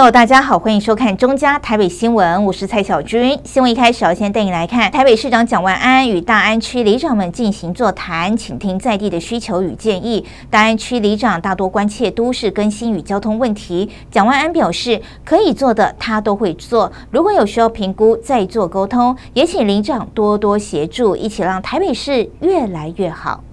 Hello， 大家好，欢迎收看中嘉台北新闻，我是蔡小军。新闻一开始要先带你来看台北市长蒋万安与大安区里长们进行座谈，倾听在地的需求与建议。大安区里长大多关切都市更新与交通问题，蒋万安表示可以做的他都会做，如果有需要评估再做沟通，也请里长多多协助，一起让台北市越来越好。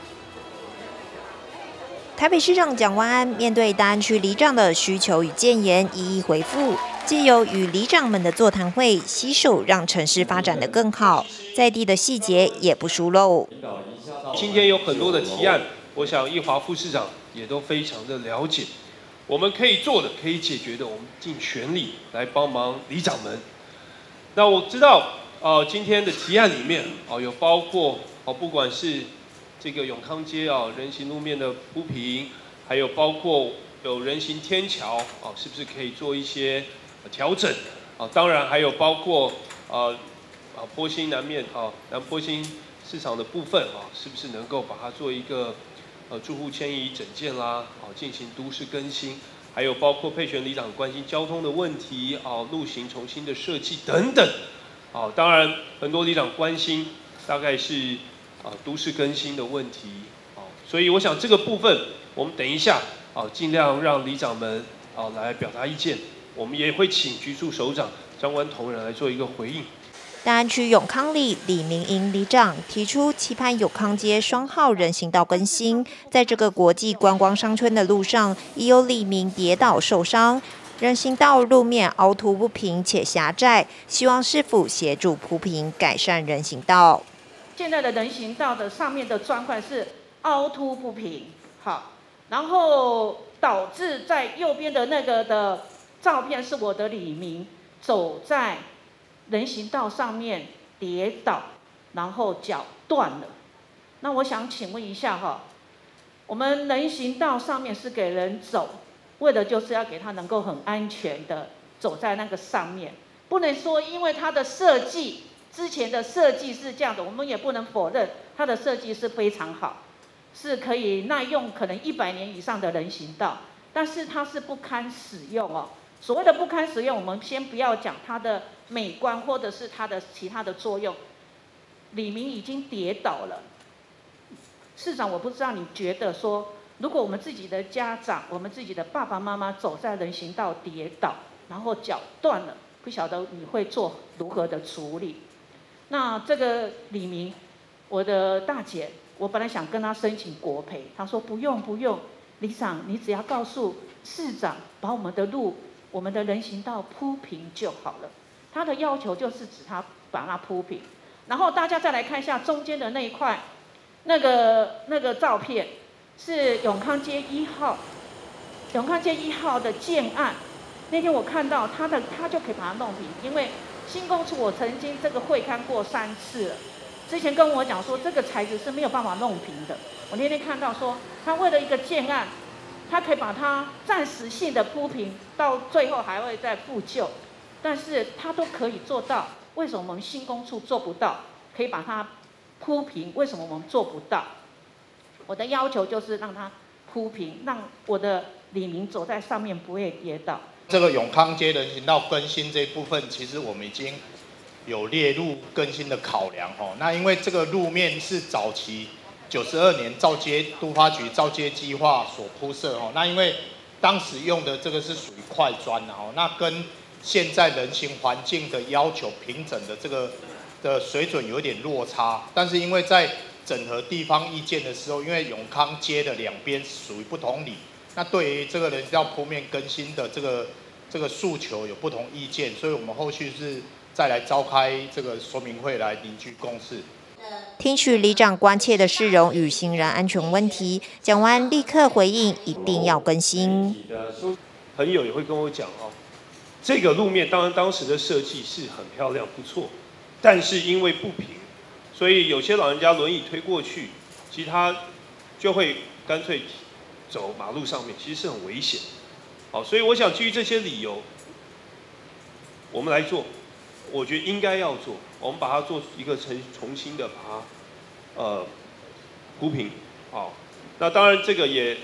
台北市长蒋万安面对大安区里长的需求与建言，一一回复，藉由与里长们的座谈会，携手让城市发展得更好，在地的细节也不疏漏。 今天有很多的提案，我想奕华副市长也都非常的了解。我们可以做的、可以解决的，我们尽全力来帮忙里长们。那我知道，今天的提案里面，有包括不管是这个永康街人行路面的铺平，还有包括有人行天桥是不是可以做一些调整当然还有包括波心南面南波心市场的部分是不是能够把它做一个住户迁移整建啦进行都市更新，还有包括佩璇里长关心交通的问题路型重新的设计等等当然很多里长关心大概是都市更新的问题所以我想这个部分我们等一下尽量让里长们来表达意见，我们也会请局处首长张关同仁来做一个回应。 大安区永康里李明英里长提出期盼永康街双号人行道更新，在这个国际观光商圈的路上，已有里民跌倒受伤，人行道路面凹凸不平且狭窄，希望市府协助铺平改善人行道。 现在的人行道的上面的砖块是凹凸不平，好，然后导致在右边的那个的照片是我的里民走在人行道上面跌倒，然后脚断了。那我想请问一下我们人行道上面是给人走，为的就是要给他能够很安全的走在那个上面，不能说因为它的设计之前的设计是这样的，我们也不能否认它的设计是非常好，是可以耐用可能100年以上的人行道，但是它是不堪使用所谓的不堪使用，我们先不要讲它的美观或者是它的其他的作用，里民已经跌倒了。市长，我不知道你觉得说，如果我们自己的家长，我们自己的爸爸妈妈走在人行道跌倒，然后脚断了，不晓得你会做如何的处理？那这个里民，我的大姐，我本来想跟她申请国赔，她说不用，里长你只要告诉市长把我们的路、我们的人行道铺平就好了。她的要求就是指她把它铺平，然后大家再来看一下中间的那一块，那个照片是永康街1号，永康街1号的建案。那天我看到他就可以把它弄平，因为新工处我曾经这个会看过3次了，之前跟我讲说这个材质是没有办法弄平的。我那天看到说，他为了一个建案，他可以把它暂时性的铺平，到最后还会再复旧，但是他都可以做到，为什么我们新工处做不到？可以把它铺平，为什么我们做不到？我的要求就是让它铺平，让我的里民走在上面不会跌倒。 这个永康街人行道更新这一部分，其实我们已经有列入更新的考量那因为这个路面是早期92年都发局造街计划所铺设那因为当时用的这个是属于块砖那跟现在人行环境的要求平整的这个的水准有点落差，但是因为在整合地方意见的时候，因为永康街的2边属于不同里。那对于这个人行道铺面更新的这个诉求有不同意见，所以我们后续是再来召开这个说明会来凝聚共识。 听取里长关切的市容与行人安全问题，蒋万安立刻回应，一定要更新。 朋友也会跟我讲这个路面当然当时的设计是很漂亮不错，但是因为不平，所以有些老人家轮椅推过去，其实他就会干脆走马路上面，其实是很危险。所以我想基于这些理由，我们来做，我觉得应该要做，我们把它做一个重新的把它铺平。那当然这个也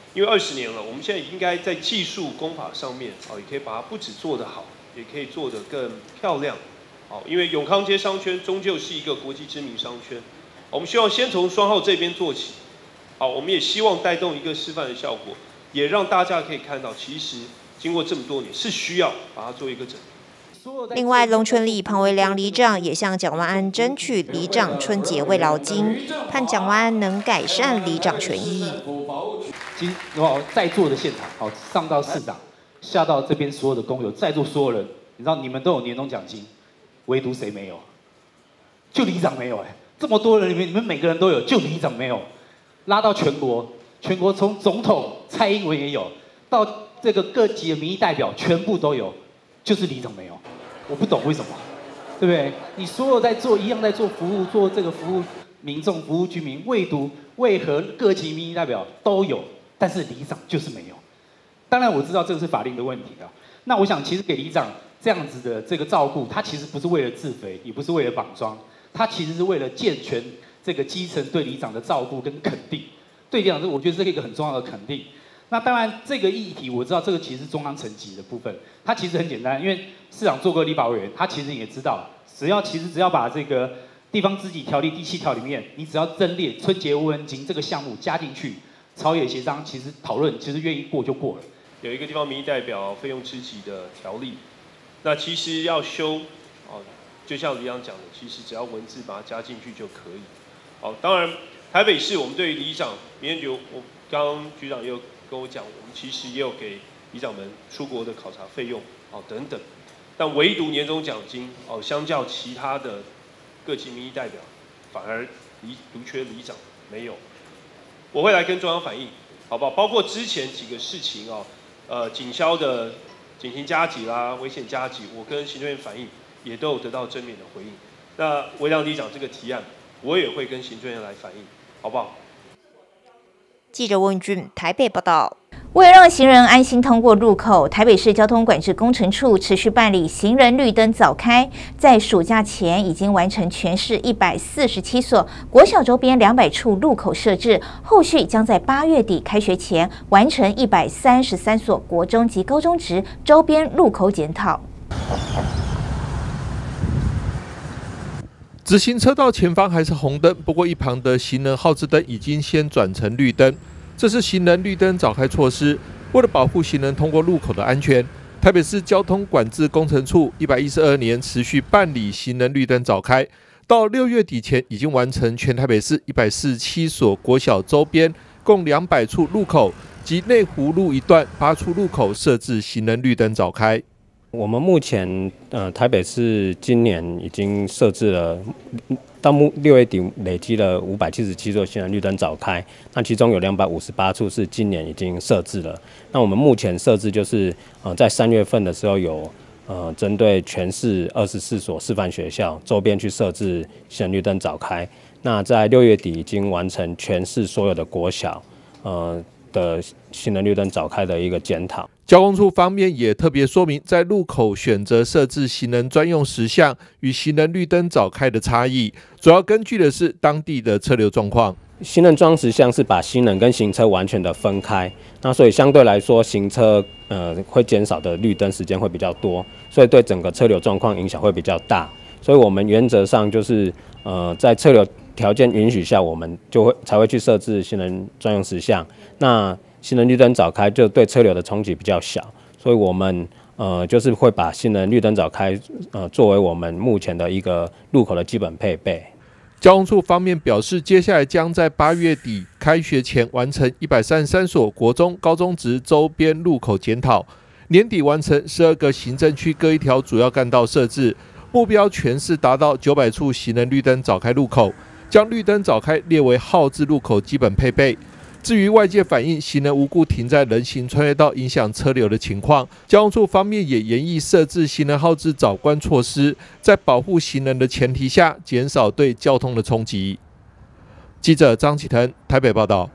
因为20年了，我们现在应该在技术工法上面，也可以把它不只做得好，也可以做得更漂亮。因为永康街商圈终究是一个国际知名商圈，我们希望先从双号这边做起。我们也希望带动一个示范的效果，也让大家可以看到，其实经过这么多年，是需要把它做一个整理。 另外，龙春里庞维良里长也向蒋万安争取里长春节慰劳金，盼蒋万安能改善里长权益。 在座的现场，上到市长，下到这边所有的工友，在座所有人，你知道你们都有年终奖金，唯独谁没有？就里长没有这么多人里面，你们每个人都有，就里长没有。拉到全国从总统蔡英文也有，到这个各级的民意代表全部都有，就是里长没有。我不懂为什么，对不对？你所有一样在做服务，做这个服务民众、服务居民，为何各级民意代表都有，但是里长就是没有？当然我知道这个是法令的问题啊。那我想，其实给里长这样子的这个照顾，他其实不是为了自肥，也不是为了绑桩，他其实是为了健全这个基层对里长的照顾跟肯定。对里长，我觉得这是一个很重要的肯定。那当然，这个议题我知道，这个其实是中央层级的部分，它其实很简单，因为市长做过立法委员，他其实也知道，只要把这个地方自治条例第7条里面，你只要增列春节慰问金这个项目加进去，朝野协商其实讨论，其实愿意过就过了。 有一个地方民意代表费用支级的条例，那其实要修，就像里长讲的，其实只要文字把它加进去就可以。当然台北市我们对于里长民意局，我刚刚局长也有跟我讲，我们其实也有给里长们出国的考察费用等等，但唯独年终奖金相较其他的各级民意代表，反而独缺里长没有。我会来跟中央反映，好不好？包括之前几个事情警消的警情加急啦、危险加急，我跟行政院反映也都有得到正面的回应。那维良里长这个提案，我也会跟行政院来反映，好不好？ 记者温俊台北报道。 为了让行人安心通过路口，台北市交通管制工程处持续办理行人绿灯早开，在暑假前已经完成全市147所国小周边200处路口设置，后续将在8月底开学前完成133所国中及高中职周边路口检讨。 直行车道前方还是红灯，不过一旁的行人号志灯已经先转成绿灯。这是行人绿灯早开措施，为了保护行人通过路口的安全，台北市交通管制工程处112年持续办理行人绿灯早开，到6月底前已经完成全台北市147所国小周边共200处路口及内湖路一段8处路口设置行人绿灯早开。 我们目前台北市今年已经设置了，到6月底累积了577座行人绿灯早开，那其中有258处是今年已经设置了。那我们目前设置就是在3月份的时候有针对全市24所示范学校周边去设置行人绿灯早开。那在6月底已经完成全市所有的国小的行人绿灯早开的一个检讨。 交通处方面也特别说明，在路口选择设置行人专用时项与行人绿灯早开的差异，主要根据的是当地的车流状况。 行人专用时项是把行人跟行车完全的分开，那所以相对来说，行车会减少的绿灯时间会比较多，所以对整个车流状况影响会比较大。所以我们原则上就是在车流条件允许下，我们才会去设置行人专用时项。那行人绿灯早开就对车流的冲击比较小，所以我们就是会把行人绿灯早开作为我们目前的一个路口的基本配备。 交通处方面表示，接下来将在8月底开学前完成133所国中、高中职周边路口检讨，年底完成12个行政区各一条主要干道设置，目标全市达到900处行人绿灯早开路口，将绿灯早开列为号志路口基本配备。至于外界反映行人无故停在人行穿越道影响车流的情况，交通处方面也研议设置行人号志早关措施，在保护行人的前提下，减少对交通的冲击。记者张启腾台北报道。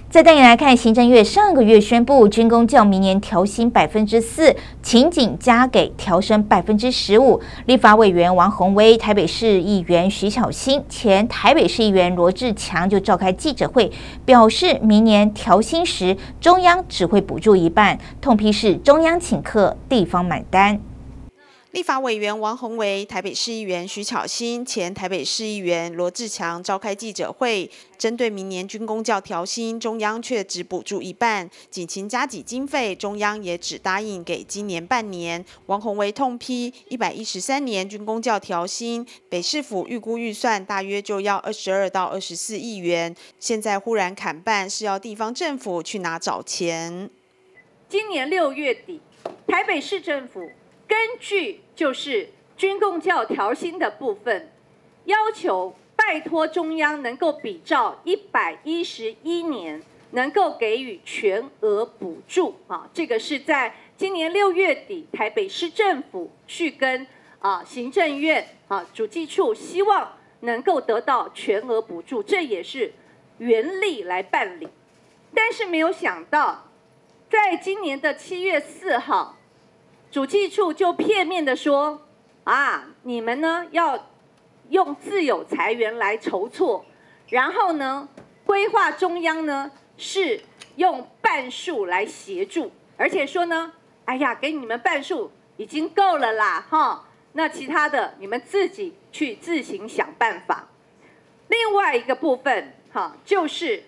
再带你来看，行政院上个月宣布，军公教明年调薪4%，勤警加给调升15%。立法委员王宏威、台北市议员徐巧芯、前台北市议员罗志强就召开记者会，表示明年调薪时，中央只会补助一半，痛批是中央请客，地方买单。 立法委员王宏维、台北市议员徐巧芯、前台北市议员罗志强召开记者会，针对明年军公教调薪，中央却只补助一半，警勤加给经费，中央也只答应给今年半年。王宏维痛批113年军公教调薪，北市府预估预算大约就要22到24亿元，现在忽然砍半，是要地方政府去哪找钱？ 今年6月底，台北市政府根据就是军公教调薪的部分，要求拜托中央能够比照111年能够给予全额补助啊，这个是在今年6月底台北市政府去跟行政院主计处希望能够得到全额补助，这也是原力来办理，但是没有想到，在今年的7月4号。主计处就片面的说，你们呢要用自有财源来筹措，然后呢规划中央呢是用半数来协助，而且说呢，给你们半数已经够了啦，那其他的你们自己去自行想办法。另外一个部分，就是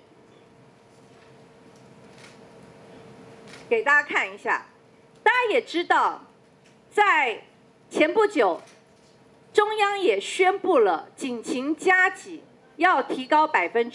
给大家看一下。大家也知道，在前不久，中央也宣布了警勤加给要提高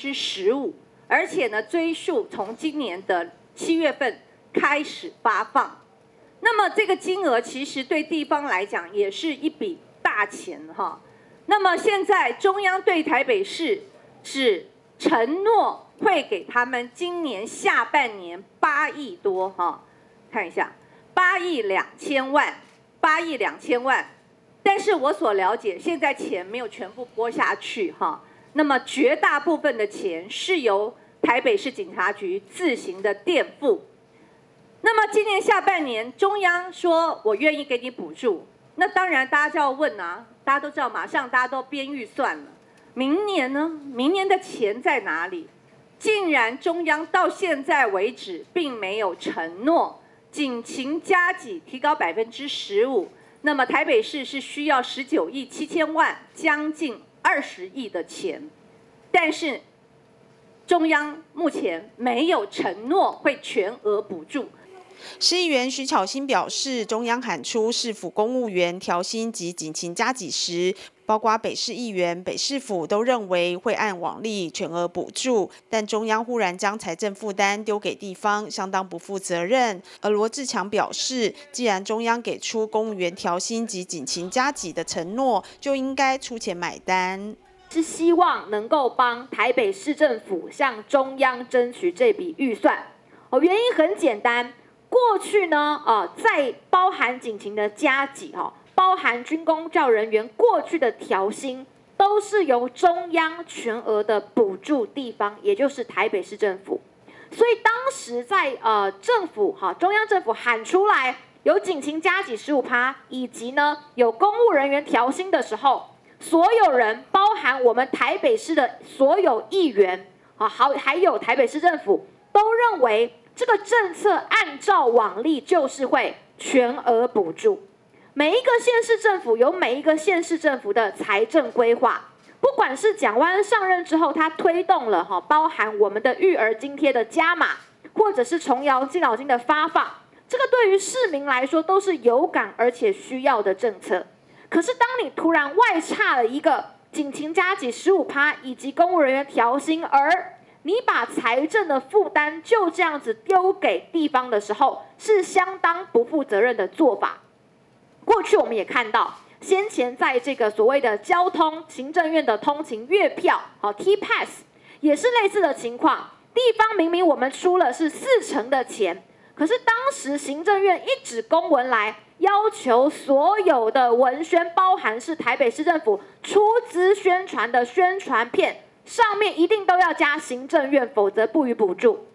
15%，而且呢，追溯从今年的7月份开始发放。那么这个金额其实对地方来讲也是一笔大钱哈。那么现在中央对台北市只承诺会给他们今年下半年8亿多哈，看一下。8亿2千万，8亿2千万，但是我所了解，现在钱没有全部拨下去哈。那么绝大部分的钱是由台北市警察局自行的垫付。那么今年下半年，中央说我愿意给你补助，那当然大家就要问大家都知道，马上大家都编预算了。明年呢？明年的钱在哪里？竟然中央到现在为止并没有承诺。警勤加给提高15%，那么台北市是需要19亿7千万，将近20亿的钱，但是中央目前没有承诺会全额补助。 市议员徐巧芯表示，中央喊出市府公务员调薪及警勤加给时，包括北市议员、北市府都认为会按往例全额补助，但中央忽然将财政负担丢给地方，相当不负责任。而罗志强表示，既然中央给出公务员调薪及警勤加给的承诺，就应该出钱买单。 是希望能够帮台北市政府向中央争取这笔预算。原因很简单。过去呢，在包含警勤的加给，包含军公教人员过去的调薪，都是由中央全额的补助地方，也就是台北市政府。所以当时在政府中央政府喊出来有警勤加给15%，以及呢有公务人员调薪的时候，所有人，包含我们台北市的所有议员还有台北市政府，都认为。这个政策按照往例就是会全额补助，每一个县市政府有每一个县市政府的财政规划，不管是蒋万安上任之后，他推动了包含我们的育儿津贴的加码，或者是重摇敬老金的发放，这个对于市民来说都是有感而且需要的政策。可是当你突然外差了一个警勤加给15%以及公务人员调薪，而你把财政的负担就这样子丢给地方的时候，是相当不负责任的做法。过去我们也看到，先前在这个所谓的交通行政院的通勤月票T-Pass 也是类似的情况，地方明明我们出了是40%的钱，可是当时行政院一纸公文来要求所有的文宣，包含是台北市政府出资宣传的宣传片，上面一定都要加行政院，否则不予补助。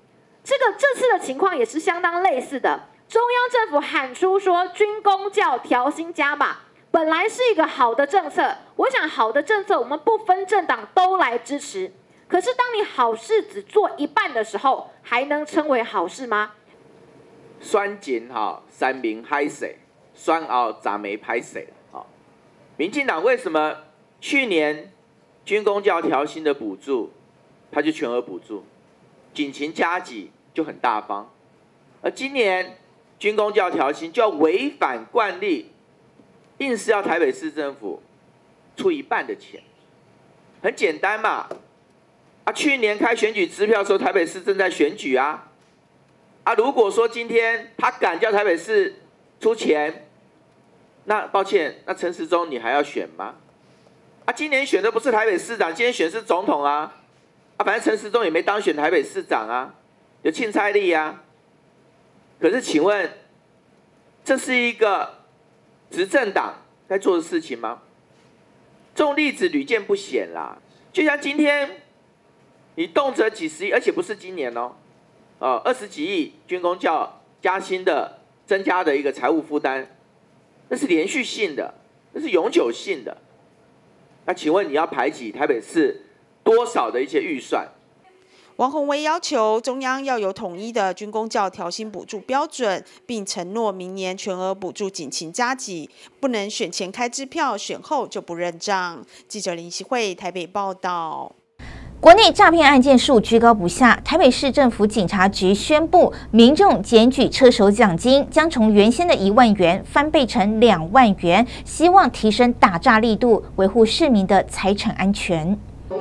这次的情况也是相当类似的。中央政府喊出说军公教调薪加码，本来是一个好的政策，我想好的政策我们不分政党都来支持。可是当你好事只做一半的时候，还能称为好事吗？ 选前三明海水，选后咱没拍水。民进党为什么去年军公教调薪的补助，它就全额补助，警勤加给就很大方，而今年军公教调薪就要违反惯例，硬是要台北市政府出一半的钱，很简单嘛。去年开选举支票的时候，台北市正在选举啊。如果说今天他敢叫台北市出钱，那抱歉，那陈时中你还要选吗？今年选的不是台北市长，今天选是总统啊。反正陈时中也没当选台北市长啊，有钦差力啊。可是请问，这是一个执政党该做的事情吗？这种例子屡见不鲜啦。就像今天，你动辄几十亿，而且不是今年哦，20几亿军公教加薪的增加的一个财务负担，那是连续性的，那是永久性的。那请问你要排挤台北市多少的一些预算？ 王宏维要求中央要有统一的军公教调薪补助标准，并承诺明年全额补助警勤加给，不能选前开支票，选后就不认账。记者林希慧台北报道。 国内诈骗案件数居高不下，台北市政府警察局宣布，民众检举车手奖金将从原先的1万元翻倍成2万元，希望提升打诈力度，维护市民的财产安全。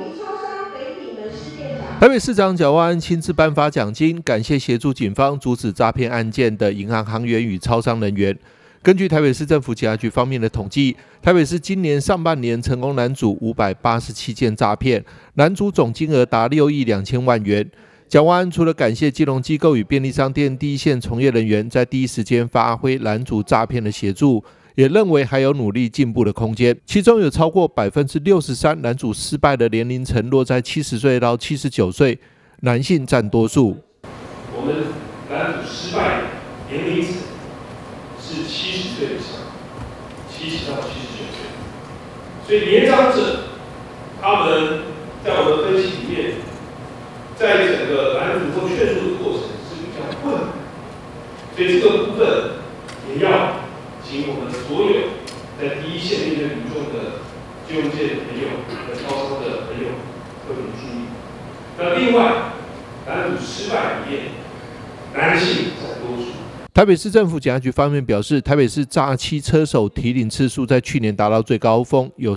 台北市长蒋万安亲自颁发奖金，感谢协助警方阻止诈骗案件的银行行员与超商人员。根据台北市政府警察局方面的统计，台北市今年上半年成功拦阻587件诈骗，拦阻总金额达6亿2000万元。蒋万安除了感谢金融机构与便利商店第一线从业人员在第一时间发挥拦阻诈骗的协助，也认为还有努力进步的空间。其中有超过63%拦阻失败的年龄层落在70岁到79岁，男性占多数。 我们拦阻失败的年龄层是70岁以上，70到79岁，所以年长者他们在我的分析里面，在整个拦阻或劝阻的过程是比较困难，所以这个部分也要请我们所有在第一线面对民众的金融界的朋友、和超商的朋友特别注意。那另外，拦阻失败里面，男性占多数。 台北市政府警察局方面表示，台北市诈欺车手提领次数在去年达到最高峰，有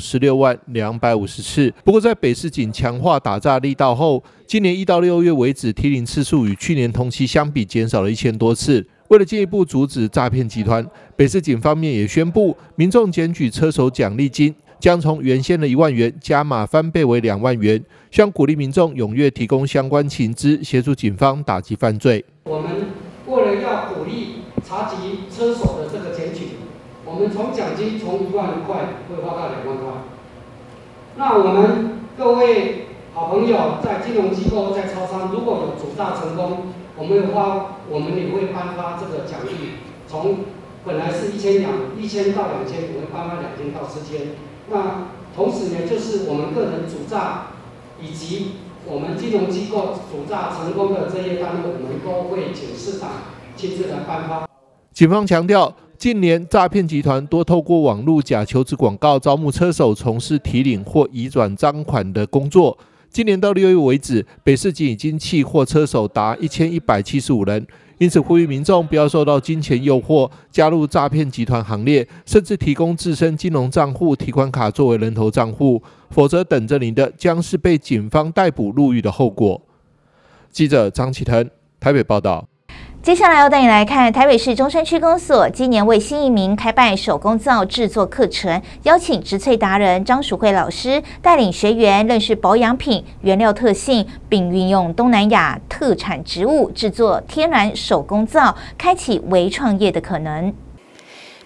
16.250次。不过，在北市警强化打诈力道后，今年1到6月为止，提领次数与去年同期相比减少了1000多次。为了进一步阻止诈骗集团，北市警方面也宣布，民众检举车手奖励金将从原先的1万元加码翻倍为2万元，希望鼓励民众踊跃提供相关情资，协助警方打击犯罪。 我们为了要鼓励查缉车手的这个检举，我们从奖金从1万块会发到2万块。那我们各位好朋友在金融机构、在超商，如果有主诈成功，我们也会颁发这个奖励，从本来是1000到2000，我会颁发2000到4000。那同时呢，就是我们个人主诈以及我们金融机构主诈成功的这些单位，我们都会请市长亲自来颁发。 警方强调，近年诈骗集团多透过网络假求职广告招募车手从事提领或移转赃款的工作。今年到6月为止，北市警已经契获车手达1175人，因此呼吁民众不要受到金钱诱惑，加入诈骗集团行列，甚至提供自身金融账户、提款卡作为人头账户，否则等着你的将是被警方逮捕入狱的后果。记者张启腾台北报道。 接下来要带你来看台北市中山区公所今年为新移民开办手工皂制作课程，邀请植萃达人张淑慧老师带领学员认识保养品原料特性，并运用东南亚特产植物制作天然手工皂，开启微创业的可能。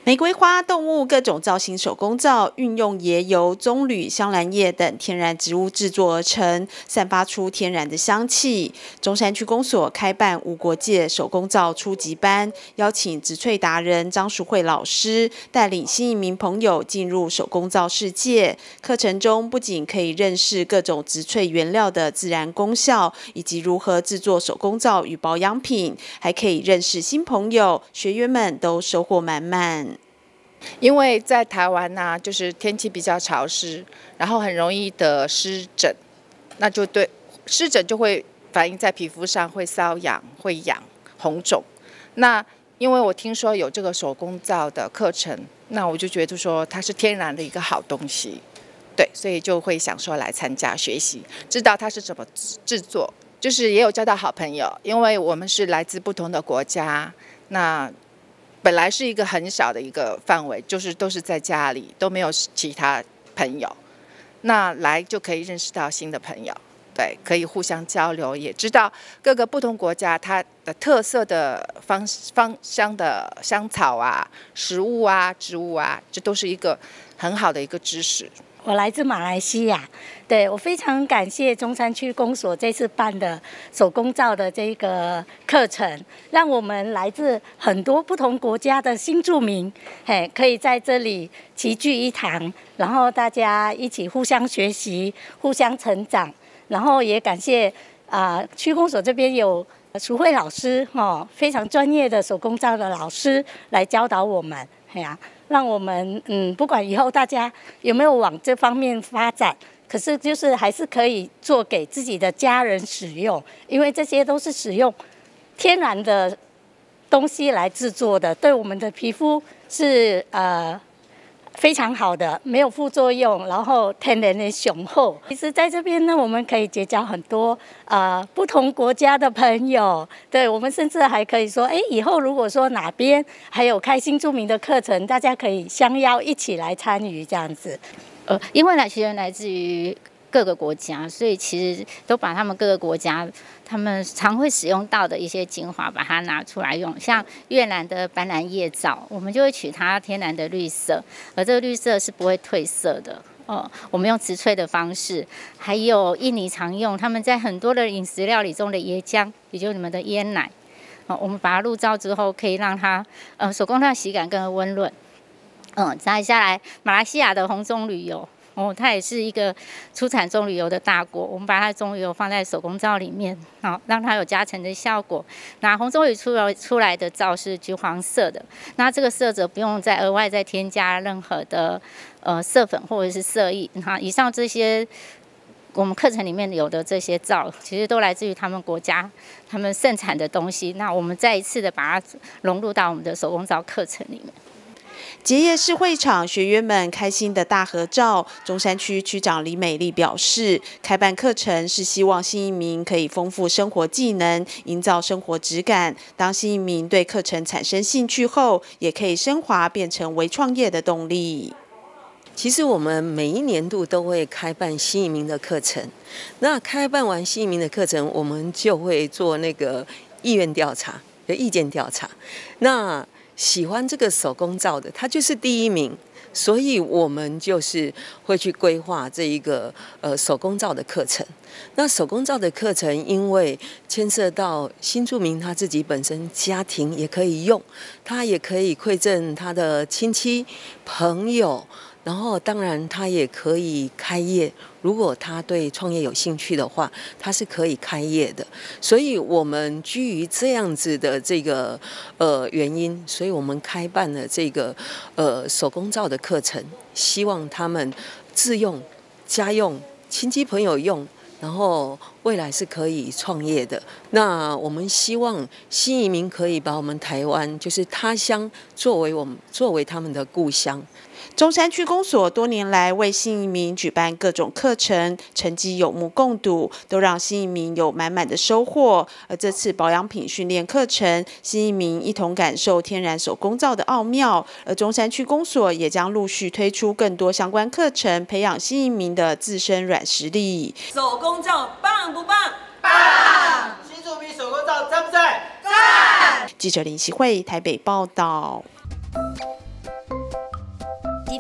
玫瑰花、动物、各种造型手工皂，运用椰油、棕榈、香兰叶等天然植物制作而成，散发出天然的香气。中山区公所开办无国界手工皂初级班，邀请植萃达人张淑慧老师带领新移民朋友进入手工皂世界。课程中不仅可以认识各种植萃原料的自然功效，以及如何制作手工皂与保养品，还可以认识新朋友，学员们都收获满满。 因为在台湾呢，就是天气比较潮湿，然后很容易得湿疹，那就对湿疹就会反映在皮肤上，会瘙痒、会痒、红肿。那因为我听说有这个手工皂的课程，那我就觉得说它是天然的一个好东西，对，所以就会想说来参加学习，知道它是怎么制作，就是也有交到好朋友，因为我们是来自不同的国家，那。本来是一个很小的一个范围，就是都是在家里，都没有其他朋友。那来就可以认识到新的朋友，对，可以互相交流，也知道各个不同国家它的特色的芳香的香草啊、食物啊、植物啊，这都是一个很好的一个知识。 我来自马来西亚，对，我非常感谢中山区公所这次办的手工皂的这个课程，让我们来自很多不同国家的新住民，可以在这里齐聚一堂，然后大家一起互相学习、互相成长。然后也感谢区公所这边有淑慧老师非常专业的手工皂的老师来教导我们，让我们不管以后大家有没有往这方面发展，可是就是还是可以做给自己的家人使用，因为这些都是使用天然的东西来制作的，对我们的皮肤是非常好的，没有副作用，然后天然的雄厚。其实在这边呢，我们可以结交很多不同国家的朋友。对，我们甚至还可以说，以后如果说哪边还有开新住民的课程，大家可以相邀一起来参与这样子。 因为学员来自于各个国家，所以其实都把他们各个国家他们常会使用到的一些精华把它拿出来用，像越南的斑斓叶皂，我们就会取它天然的绿色，而这个绿色是不会褪色的。我们用植萃的方式，还有印尼常用，他们在很多的饮食料理中的椰浆，也就是你们的椰奶，我们把它入皂之后，可以让它手工皂洗感更温润。再下来，马来西亚的红棕榈油。它也是一个出产棕榈油的大国，我们把它的棕榈油放在手工皂里面，让它有加成的效果。那红棕榈出来的皂是橘黄色的，那这个色泽不用再额外再添加任何的色粉或者是色液。以上这些我们课程里面有的这些皂，其实都来自于他们国家他们盛产的东西。那我们再一次的把它融入到我们的手工皂课程里面。 结业式会场，学员们开心的大合照。中山区区长李美丽表示，开办课程是希望新移民可以丰富生活技能，营造生活质感。当新移民对课程产生兴趣后，也可以升华变成微创业的动力。 其实我们每一年度都会开办新移民的课程，那开办完新移民的课程，我们就会做那个意愿调查、意见调查。那喜欢这个手工皂的，他就是第一名，所以我们就是会去规划这一个手工皂的课程。那手工皂的课程，因为牵涉到新住民他自己本身家庭也可以用，他也可以馈赠他的亲戚朋友。然后当然他也可以开业，如果他对创业有兴趣的话，他是可以开业的。所以我们基于这样子的这个原因，所以我们开办了这个手工皂的课程，希望他们自用、家用、亲戚朋友用，然后未来是可以创业的。那我们希望新移民可以把我们台湾就是他乡作为他们的故乡。 中山区公所多年来为新移民举办各种课程，成绩有目共睹，都让新移民有满满的收获。而这次保养品训练课程，新移民一同感受天然手工皂的奥妙。而中山区公所也将陆续推出更多相关课程，培养新移民的自身软实力。 手工皂棒不棒？棒！新住民手工皂赞不赞？赞！ 记者林希慧台北报道。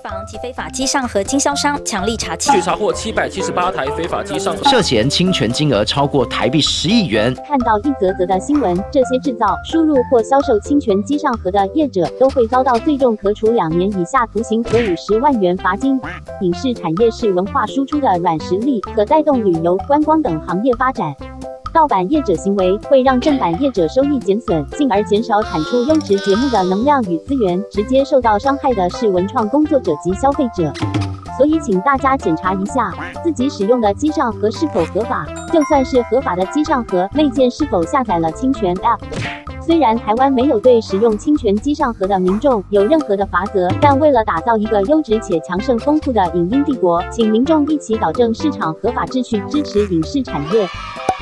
防及非法机上盒经销商强力查缉， 据查获778台非法机上盒， 涉嫌侵权金额超过台币10亿元。 看到一则则的新闻，这些制造、输入或销售侵权机上盒的业者都会遭到最重可处2年以下徒刑和50万元罚金。影视产业是文化输出的软实力，可带动旅游、观光等行业发展。盗版业者行为会让正版业者收益减损，进而减少产出优质节目的能量与资源，直接受到伤害的是文创工作者及消费者。所以请大家检查一下自己使用的机上盒是否合法，就算是合法的机上盒内建是否下载了侵权 App。虽然台湾没有对使用侵权机上盒的民众有任何的罚则，但为了打造一个优质且强盛丰富的影音帝国，请民众一起导正市场合法秩序，支持影视产业。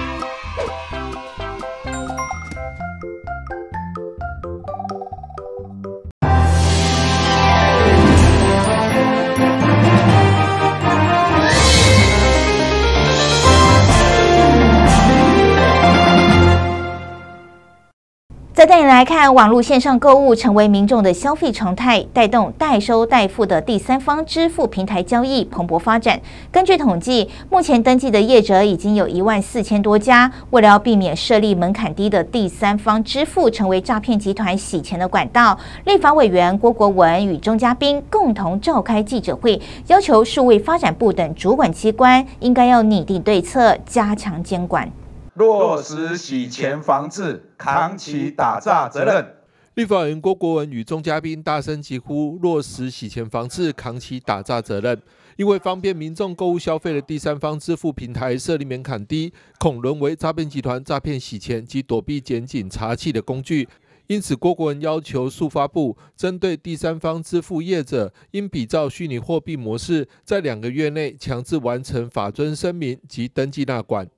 再带你来看，网络线上购物成为民众的消费常态，带动代收代付的第三方支付平台交易蓬勃发展。根据统计，目前登记的业者已经有14000多家。为了要避免设立门槛低的第三方支付成为诈骗集团洗钱的管道，立法委员郭国文与钟嘉宾共同召开记者会，要求数位发展部等主管机关应该要拟定对策，加强监管。 落实洗钱防治，扛起打诈责任。 立法委员郭国文与钟嘉宾大声疾呼，落实洗钱防治，扛起打诈责任。因为方便民众购物消费的第三方支付平台设立门槛低，恐沦为诈骗集团诈骗洗钱及躲避检警查缉的工具。因此，郭国文要求速发部针对第三方支付业者，应比照虚拟货币模式，在2个月内强制完成法遵声明及登记纳管。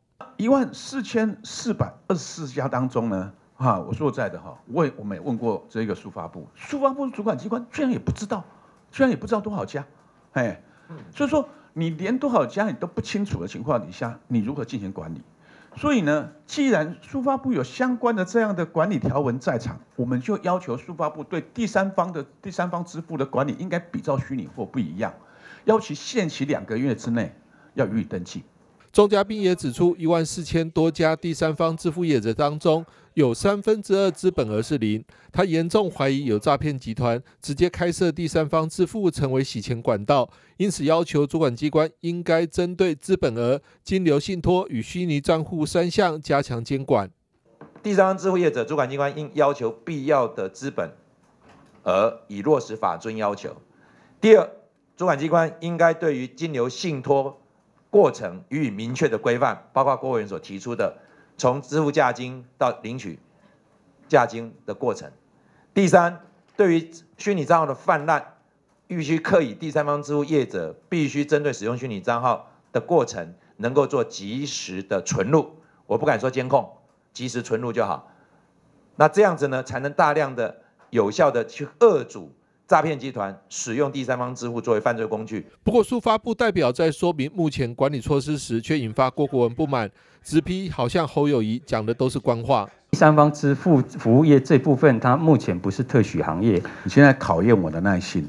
14424家当中呢，我说实在的我们也问过这个速发部主管机关居然也不知道多少家，所以说你连多少家你都不清楚的情况底下，你如何进行管理？所以呢，既然速发部有相关的这样的管理条文在场，我们就要求速发部对第三方支付的管理应该比照虚拟货币一样，要其限期2个月之内要予以登记。 钟嘉宾也指出，14000多家第三方支付业者当中，有2/3资本额是0。他严重怀疑有诈骗集团直接开设第三方支付成为洗钱管道，因此要求主管机关应该针对资本额、金流信托与虚拟账户3项加强监管。 第三方支付业者主管机关应要求必要的资本额，以落实法遵要求。第二，主管机关应该对于金流信托过程予以明确的规范，包括郭委员所提出的从支付价金到领取价金的过程。第三，对于虚拟账号的泛滥，必须课以第三方支付业者必须针对使用虚拟账号的过程，能够做及时的存入，我不敢说监控，及时存入就好。那这样子呢，才能大量的有效的去遏阻诈骗集团使用第三方支付作为犯罪工具。 不过，速发部代表在说明目前管理措施时，却引发郭国文不满，直批好像侯友宜讲的都是官话。 第三方支付服务业这部分，它目前不是特许行业。 你现在考验我的耐性，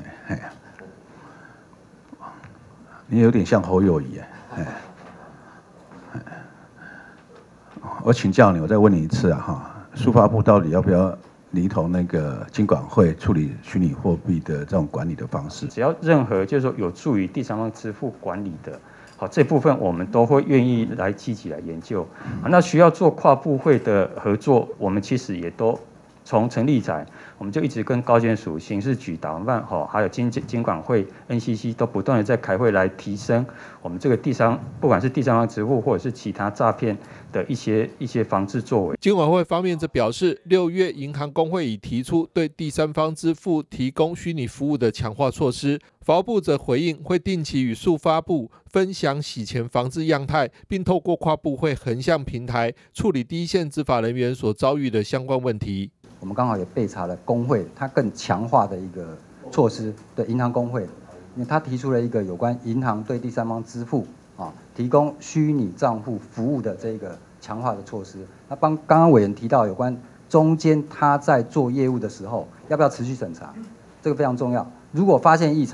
你有点像侯友宜，我请教你，我再问你一次速发部到底要不要离同那个金管会处理虚拟货币的这种管理的方式？ 只要任何就是说有助于第三方支付管理的，这部分我们都会愿意来积极来研究。那需要做跨部会的合作，我们其实也都从成立以来，我们就一直跟高检署、刑事局、档案办还有金管会、NCC 都不断的在开会来提升我们这个不管是第三方支付或者是其他诈骗的一些防治作为。 金管会方面则表示，6月银行公会已提出对第三方支付提供虚拟服务的强化措施。法务部则回应，会定期与速发部分享洗钱防治样态，并透过跨部会横向平台处理第一线执法人员所遭遇的相关问题。 我们刚好也备查了公会它更强化的一个措施，对银行公会，因为他提出了一个有关银行对第三方支付提供虚拟账户服务的这个强化的措施。那刚刚委员提到有关中间他在做业务的时候要不要持续审查，这个非常重要。如果发现异常，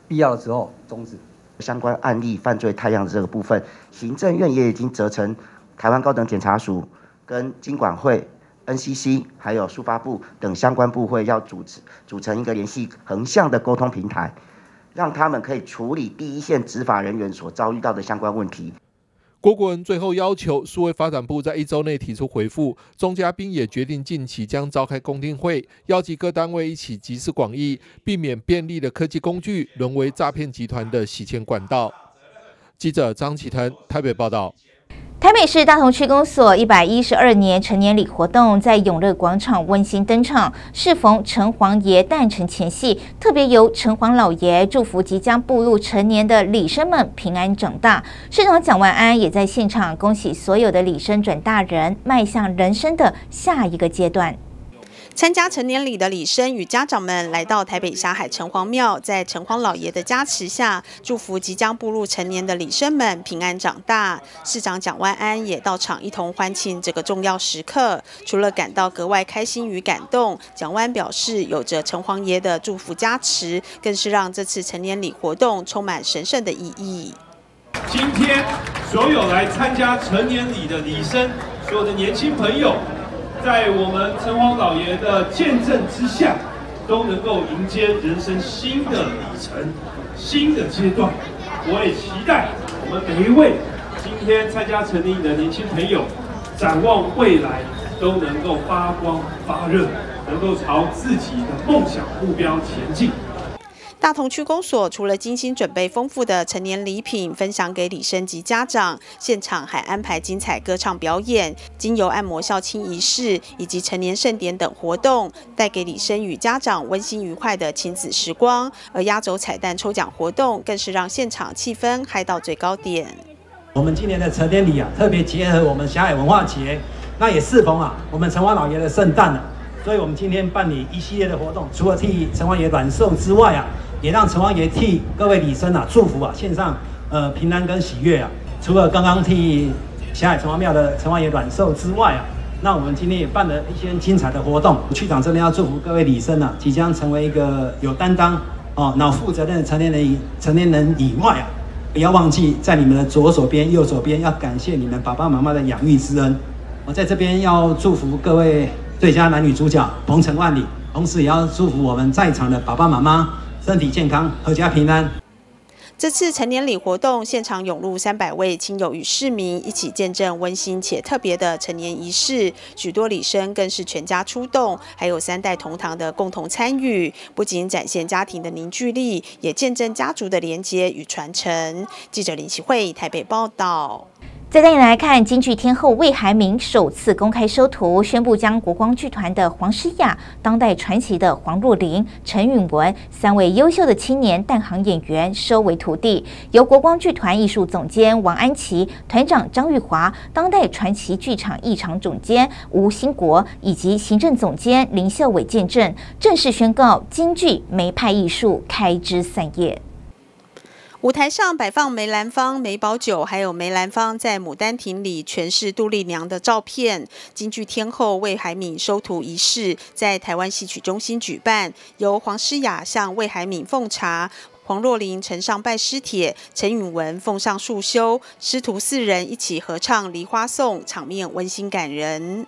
必要的时候终止。 相关案例犯罪态样的这个部分，行政院也已经责成台湾高等检察署跟金管会、NCC 还有数发部等相关部会要组成一个联系横向的沟通平台，让他们可以处理第一线执法人员所遭遇到的相关问题。 郭国文最后要求数位发展部在1周内提出回复。钟嘉宾也决定近期将召开公听会，邀集各单位一起集思广益，避免便利的科技工具沦为诈骗集团的洗钱管道。记者张启腾台北报道。 台北市大同区公所112年成年礼活动在永乐广场温馨登场，适逢城隍爷诞辰前夕，特别由城隍老爷祝福即将步入成年的礼生们平安长大。市长蒋万安也在现场恭喜所有的礼生转大人，迈向人生的下一个阶段。 参加成年礼的礼生与家长们来到台北霞海城隍庙，在城隍老爷的加持下，祝福即将步入成年的礼生们平安长大。市长蒋万安也到场一同欢庆这个重要时刻。除了感到格外开心与感动，蒋万安表示，有着城隍爷的祝福加持，更是让这次成年礼活动充满神圣的意义。 今天所有来参加成年礼的礼生，所有的年轻朋友，在我们城隍老爷的见证之下，都能够迎接人生新的里程、新的阶段。我也期待我们每一位今天参加成年礼的年轻朋友，展望未来都能够发光发热，能够朝自己的梦想目标前进。 大同区公所除了精心准备丰富的成年礼品分享给礼生及家长，现场还安排精彩歌唱表演、精油按摩孝亲仪式以及成年盛典等活动，带给礼生与家长温馨愉快的亲子时光。而压轴彩蛋抽奖活动更是让现场气氛嗨到最高点。 我们今年的成年礼特别结合我们霞海文化节，那也适逢我们城隍老爷的圣诞所以我们今天办理一系列的活动，除了替城隍爷暖寿之外也让城隍爷替各位礼生祝福献上平安跟喜悦除了刚刚替霞海城隍庙的城隍爷暖寿之外那我们今天也办了一些精彩的活动。区长这边要祝福各位礼生即将成为一个有担当脑负责任的成年人以外不要忘记在你们的左手边、右手边要感谢你们爸爸妈妈的养育之恩。我在这边要祝福各位最佳男女主角鹏程万里，同时也要祝福我们在场的爸爸妈妈身体健康，阖家平安。 这次成年礼活动现场涌入300位亲友与市民，一起见证温馨且特别的成年仪式。许多礼生更是全家出动，还有3代同堂的共同参与，不仅展现家庭的凝聚力，也见证家族的连结与传承。记者林启慧台北报道。 再带你来看京剧天后魏海敏首次公开收徒，宣布将国光剧团的黄诗雅、当代传奇的黄若琳、陈允文3位优秀的青年旦行演员收为徒弟，由国光剧团艺术总监王安琪、团长张玉华、当代传奇剧场艺场总监吴兴国以及行政总监林秀伟见证，正式宣告京剧梅派艺术开枝散叶。 舞台上摆放梅兰芳、梅葆玖还有梅兰芳在《牡丹亭》里诠释杜丽娘的照片。京剧天后魏海敏收徒仪式在台湾戏曲中心举办，由黄诗雅向魏海敏奉茶，黄若琳呈上拜师帖，陈允文奉上束修，师徒4人一起合唱《梨花颂》，场面温馨感人。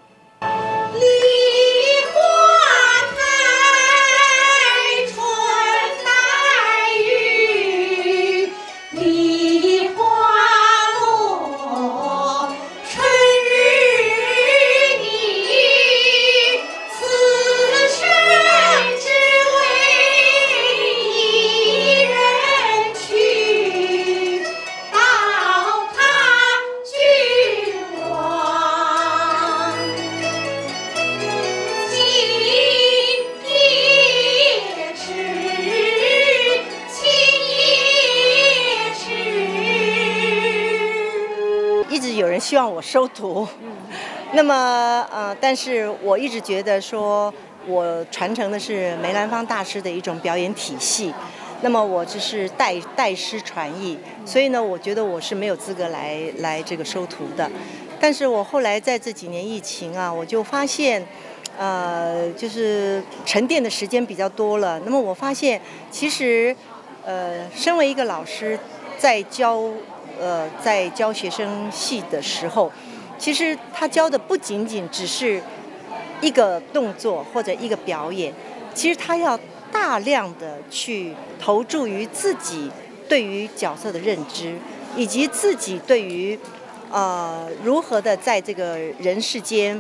希望我收徒，那么但是我一直觉得说，我传承的是梅兰芳大师的一种表演体系，那么我只是代师传艺，所以呢，我觉得我是没有资格来这个收徒的。但是我后来在这几年疫情我就发现，就是沉淀的时间比较多了。那么我发现，其实身为一个老师，在教学生戏的时候，其实他教的不仅仅只是一个动作或者一个表演，其实他要大量的去投注于自己对于角色的认知，以及自己对于如何的在这个人世间，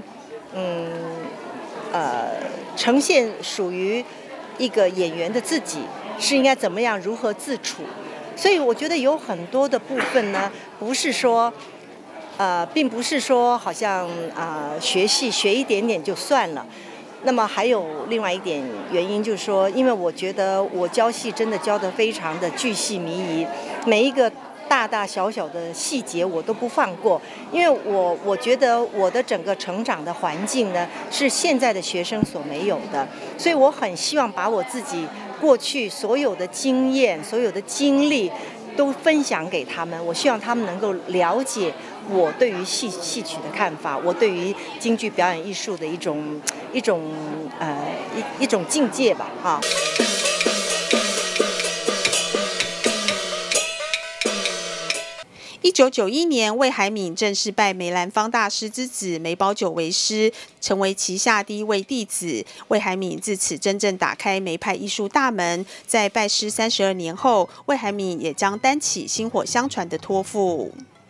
呈现属于一个演员的自己是应该怎么样，如何自处。所以我觉得有很多的部分呢，不是说，并不是说好像学戏学一点点就算了。那么还有另外一点原因，就是说，因为我觉得我教戏真的教得非常的巨细靡遗，每一个大大小小的细节我都不放过，因为我觉得我的整个成长的环境呢是现在的学生所没有的，所以我很希望把我自己过去所有的经验、所有的经历都分享给他们，我希望他们能够了解我对于戏曲的看法，我对于京剧表演艺术的一种境界吧，哈。 1991年，魏海敏正式拜梅兰芳大师之子梅葆玖为师，成为旗下第一位弟子。魏海敏自此真正打开梅派艺术大门。在拜师32年后，魏海敏也将担起薪火相传的托付。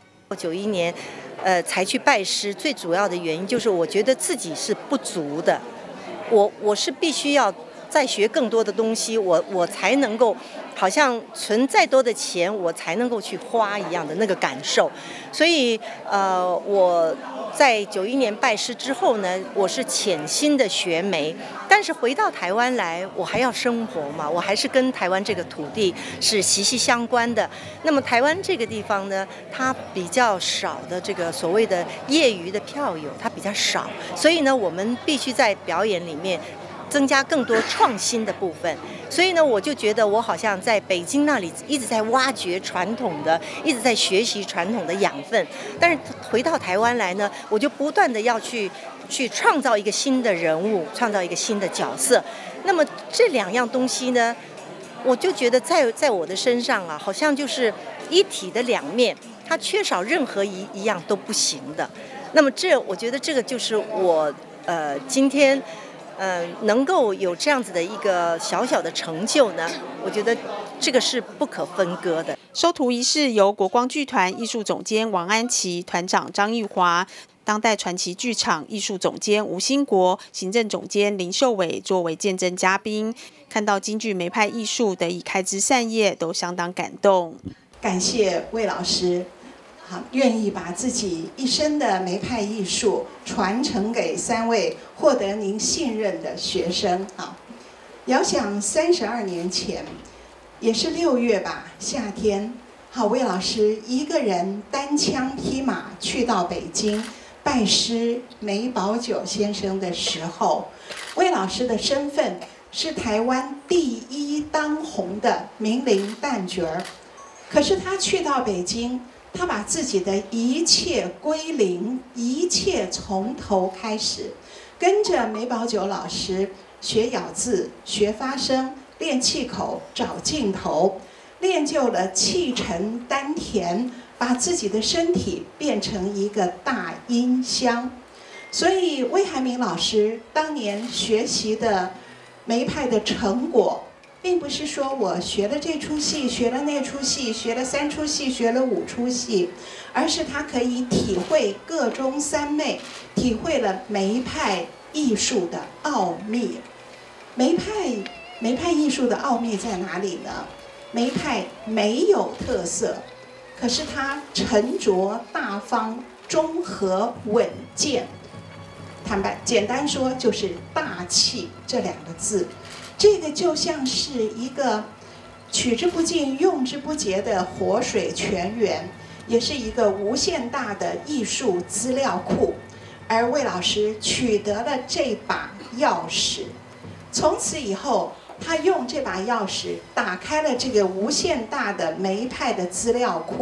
91年，才去拜师，最主要的原因就是我觉得自己是不足的，我是必须要再学更多的东西，我才能够，好像存再多的钱，我才能够去花一样的那个感受。所以，我在91年拜师之后呢，我是潜心的学梅，但是回到台湾来，我还要生活嘛，我还是跟台湾这个土地是息息相关的。那么台湾这个地方呢，它比较少的这个所谓的业余的票友，它比较少，所以呢，我们必须在表演里面增加更多创新的部分。所以呢，我就觉得我好像在北京那里一直在挖掘传统的，一直在学习传统的养分，但是回到台湾来呢，我就不断的要去创造一个新的人物，创造一个新的角色。那么这两样东西呢，我就觉得在我的身上啊，好像就是一体的两面，它缺少任何一样都不行的。那么我觉得这个就是我今天能够有这样子的一个小小的成就呢，我觉得这个是不可分割的。 收徒仪式由国光剧团艺术总监王安琪、团长张玉华、当代传奇剧场艺术总监吴兴国、行政总监林秀伟作为见证嘉宾，看到京剧梅派艺术得以开枝散叶，都相当感动。 感谢魏老师。好，愿意把自己一生的梅派艺术传承给3位获得您信任的学生。好，遥想32年前，也是6月吧，夏天。好，魏老师一个人单枪匹马去到北京拜师梅葆玖先生的时候，魏老师的身份是台湾第1当红的名伶旦角儿，可是他去到北京。他把自己的一切归零，一切从头开始，跟着梅葆玖老师学咬字、学发声、练气口、找镜头，练就了气沉丹田，把自己的身体变成一个大音箱。所以魏海敏老师当年学习的梅派的成果，并不是说我学了这出戏，学了那出戏，学了3出戏，学了5出戏，而是他可以体会各中3昧，体会了梅派艺术的奥秘。梅派艺术的奥秘在哪里呢？梅派没有特色，可是它沉着大方、中和稳健。简单说就是大气这2个字。这个就像是一个取之不尽、用之不竭的活水泉源，也是一个无限大的艺术资料库。而魏老师取得了这把钥匙，从此以后，他用这把钥匙打开了这个无限大的梅派的资料库。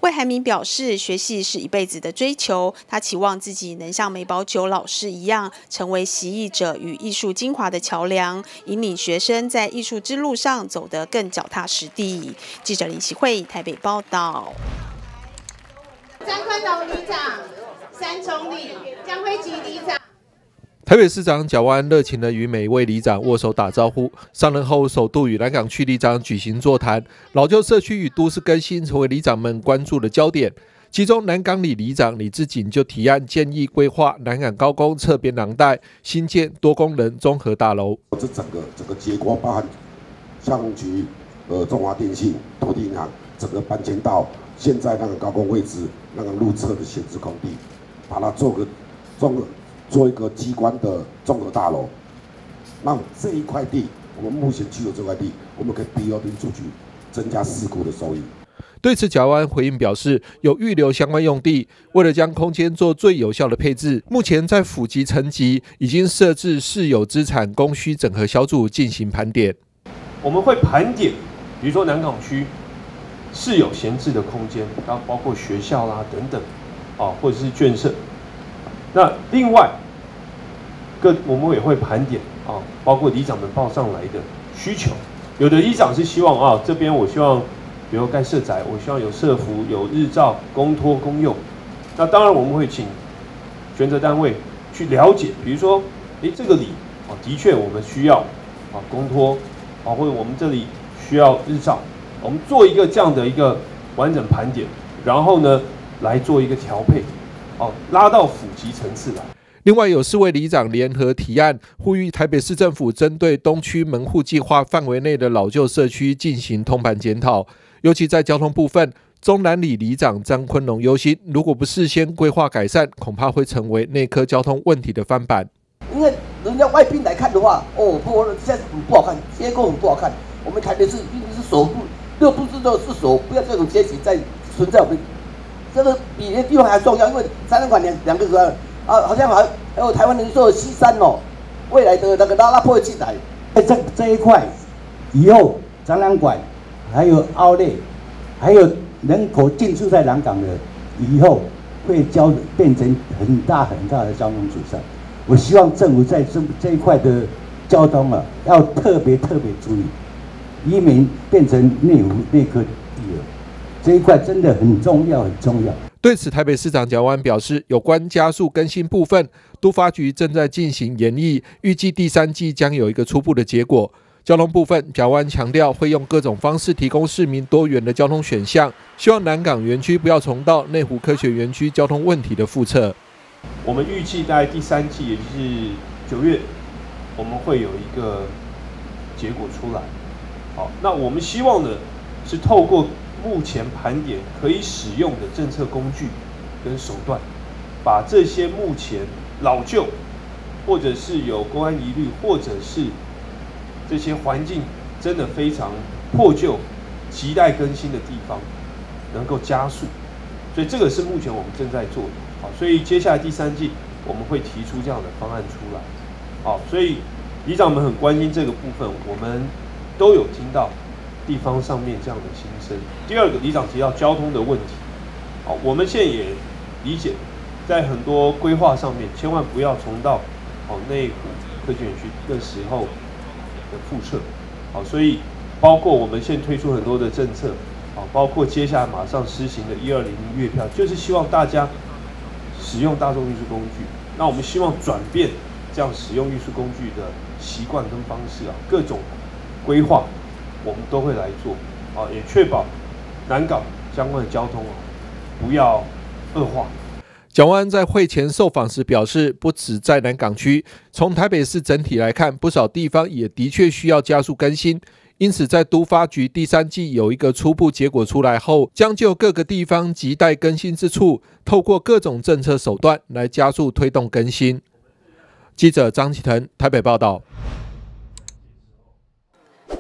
魏海敏表示，学习是一辈子的追求，他期望自己能像梅葆玖老师一样，成为习艺者与艺术精华的桥梁，引领学生在艺术之路上走得更脚踏实地。记者林喜慧台北报道。 张坤龙里长、三重里江辉吉里长。 台北市长蒋万安热情地与每一位里长握手打招呼。上任后，首度与南港区里长举行座谈，老旧社区与都市更新成为里长们关注的焦点。其中，南港里里长李志锦就提案建议规划南港高工侧边廊带，新建多功能综合大楼。 这整个结果包含消防局、中华电信、土地银行，整个搬迁到现在那个高工位置那个路侧的闲置空地，把它做一个机关的综合大楼，让这一块地，我们目前具有这块地，我们可以 BOT 出去，增加市库的收益。 对此，蒋万安回应表示，有预留相关用地，为了将空间做最有效的配置，目前在府级层级已经设置市有资产供需整合小组进行盘点。 我们会盘点，比如说南港区市有闲置的空间，包括学校啦等等，或者是眷舍。那另外，我们也会盘点包括里长们报上来的需求。有的里长是希望这边我希望，比如盖社宅，我希望有社福、有日照、公托、公用。那当然我们会请权责单位去了解，比如说，这个里的确我们需要公托或者我们这里需要日照，我们做一个这样的一个完整盘点，然后呢来做一个调配。拉到府级层次来。 另外，有4位里长联合提案，呼吁台北市政府针对东区门户计划范围内的老旧社区进行通盘检讨，尤其在交通部分，中南里里长张坤龙忧心，如果不事先规划改善，恐怕会成为内科交通问题的翻版。 因为人家外宾来看的话，现在很不好看，结构很不好看。我们台北市毕竟是首都，6都市都是首，不要这种阶级在存在我们。这个比那地方还重要，因为展览馆两个馆好像还有台湾人说的西山未来的那个拉坡会进来。 这一块以后展览馆还有奥莱，还有人口进驻在南港的，以后会变成很大的交通阻塞。我希望政府在这一块的交通要特别注意，以免变成内科第二。这一块真的很重要。 对此，台北市长蒋万安表示，有关加速更新部分，都发局正在进行研议，预计第3季将有一个初步的结果。交通部分，蒋万安强调会用各种方式提供市民多元的交通选项，希望南港园区不要重蹈内湖科学园区交通问题的覆辙。 我们预计在第3季，也就是9月，我们会有一个结果出来。那我们希望呢是透过目前盘点可以使用的政策工具跟手段，把这些目前老旧，或者是有公安疑虑，或者是这些环境真的非常破旧、亟待更新的地方，能够加速。所以这个是目前我们正在做的。所以接下来第3季我们会提出这样的方案出来。所以里长们很关心这个部分，我们都有听到地方上面这样的心声。第二个，里长提到交通的问题，我们现在也理解，在很多规划上面，千万不要重蹈内湖科学园区那时候的覆辙。所以包括我们现在推出很多的政策，包括接下来马上施行的1200月票，就是希望大家使用大众运输工具。那我们希望转变这样使用运输工具的习惯跟方式各种规划我们都会来做，也确保南港相关的交通不要恶化。 蒋万安在会前受访时表示，不止在南港区，从台北市整体来看，不少地方也的确需要加速更新。因此，在都发局第3季有一个初步结果出来后，将就各个地方亟待更新之处，透过各种政策手段来加速推动更新。记者张启腾台北报道。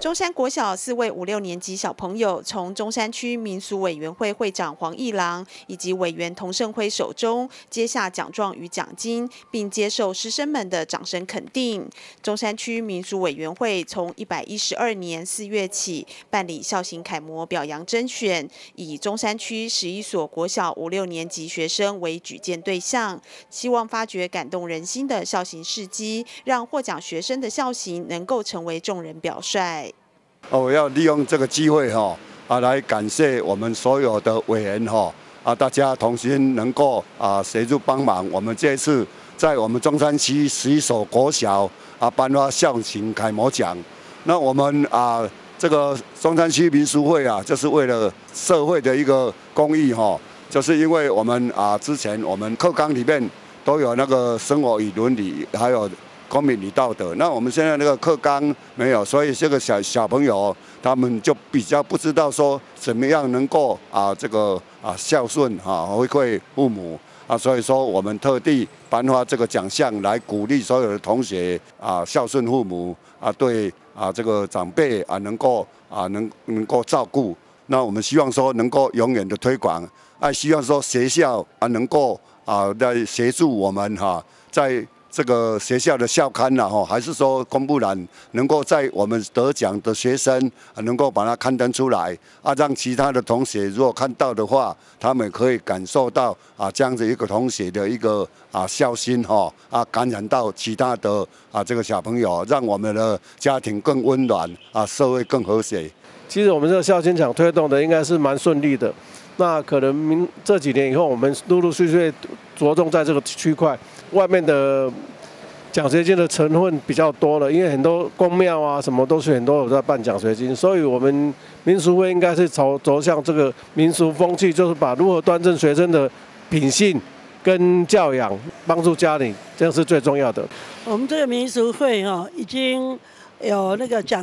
中山国小4位5、6年级小朋友从中山区民俗委员会会长黄义郎以及委员童胜辉手中接下奖状与奖金，并接受师生们的掌声肯定。中山区民俗委员会从112年4月起办理孝行楷模表扬甄选，以中山区11所国小5、6年级学生为举荐对象，希望发掘感动人心的孝行事迹，让获奖学生的孝行能够成为众人表率。 我要利用这个机会来感谢我们所有的委员大家同心能够协助帮忙。我们这一次在我们中山区11所国小颁发孝行楷模奖。那我们这个中山区民俗会就是为了社会的一个公益就是因为我们之前我们课纲里面都有那个生活与伦理，还有公民与道德。那我们现在那个课纲没有，所以这个小朋友他们就比较不知道说怎么样能够这个孝顺回馈父母所以说我们特地颁发这个奖项来鼓励所有的同学孝顺父母对这个长辈能够能够照顾。那我们希望说能够永远的推广，希望说学校能够来协助我们在这个学校的校刊还是说公布栏能够在我们得奖的学生能够把它刊登出来让其他的同学如果看到的话，他们可以感受到这样子一个同学的一个孝心感染到其他的这个小朋友，让我们的家庭更温暖社会更和谐。 其实我们这个孝心奖推动的应该是蛮顺利的，那可能这几年以后，我们陆陆续续着重在这个区块。外面的奖学金的成分比较多了，因为很多公庙什么都是很多有在办奖学金，所以我们民俗会应该是走向这个民俗风气，就是把如何端正学生的品性跟教养，帮助家庭，这样是最重要的。 我们这个民俗会已经有那个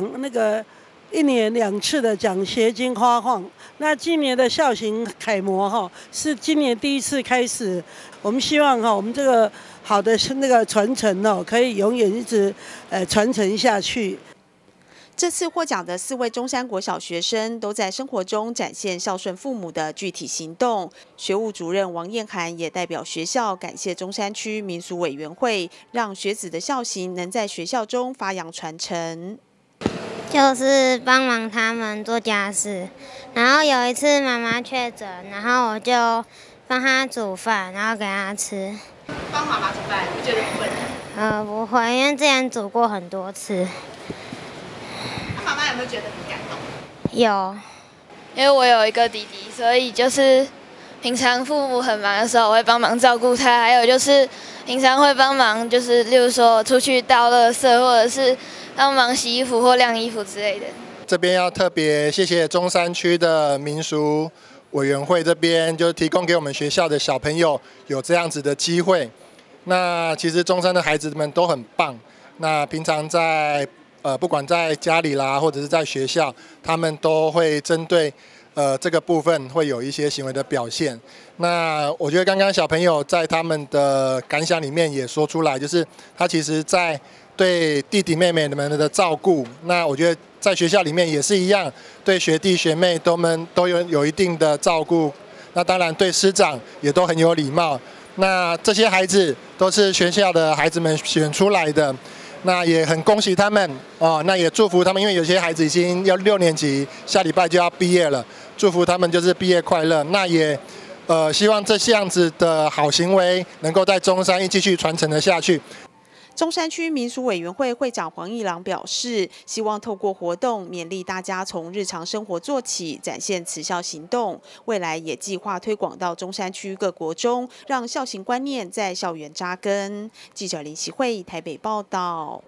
1年2次的奖学金发放，那今年的孝行楷模是今年第1次开始，我们希望我们这个好的那个传承可以永远一直传承下去。 这次获奖的4位中山国小学生都在生活中展现孝顺父母的具体行动。学务主任王燕涵也代表学校感谢中山区民俗委员会，让学子的孝行能在学校中发扬传承。 就是帮忙他们做家事，然后有一次妈妈确诊，然后我就帮她煮饭，然后给她吃。 帮妈妈煮饭，你觉得不会？ 不会，因为之前煮过很多次。 妈妈有没有觉得很感动？ 有， 因为我有一个弟弟，所以就是平常父母很忙的时候，我会帮忙照顾他，还有就是平常会帮忙，就是例如说出去倒垃圾，或者是帮忙洗衣服或晾衣服之类的。 这边要特别谢谢中山区的民俗委员会这边，就提供给我们学校的小朋友有这样子的机会。那其实中山的孩子们都很棒。那平常在不管在家里啦，或者是在学校，他们都会针对这个部分会有一些行为的表现。那我觉得刚刚小朋友在他们的感想里面也说出来，就是他其实在对弟弟妹妹们的照顾，那我觉得在学校里面也是一样，对学弟学妹都有一定的照顾。那当然对师长也都很有礼貌。那这些孩子都是学校的孩子们选出来的，那也很恭喜他们那也祝福他们，因为有些孩子已经要6年级，下礼拜就要毕业了，祝福他们就是毕业快乐。那也希望这样子的好行为能够在中山继续传承的下去。 中山区民俗委员会会长黄义郎表示，希望透过活动勉励大家从日常生活做起，展现慈孝行动。未来也计划推广到中山区各国中，让孝行观念在校园扎根。记者林希慧台北报道。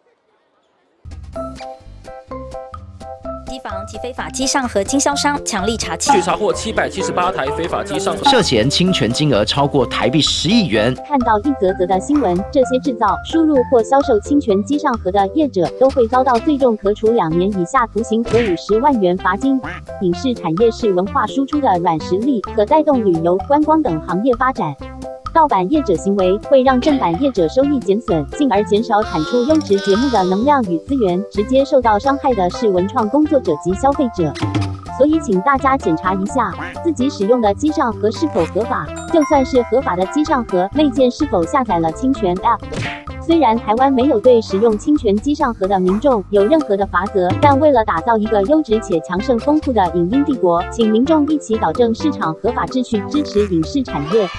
机房及非法机上和经销商强力查缉， 据查获778台非法机上涉嫌侵权金额超过台币10亿元。 看到一则则的新闻，这些制造、输入或销售侵权机上盒的业者都会遭到最重可处2年以下徒刑和50万元罚金。影视产业是文化输出的软实力，可带动旅游、观光等行业发展。 盗版业者行为会让正版业者收益减损，进而减少产出优质节目的能量与资源，直接受到伤害的是文创工作者及消费者。所以请大家检查一下自己使用的机上盒是否合法，就算是合法的机上盒内建是否下载了侵权 App。虽然台湾没有对使用侵权机上盒的民众有任何的罚则，但为了打造一个优质且强盛丰富的影音帝国，请民众一起导正市场合法秩序，支持影视产业。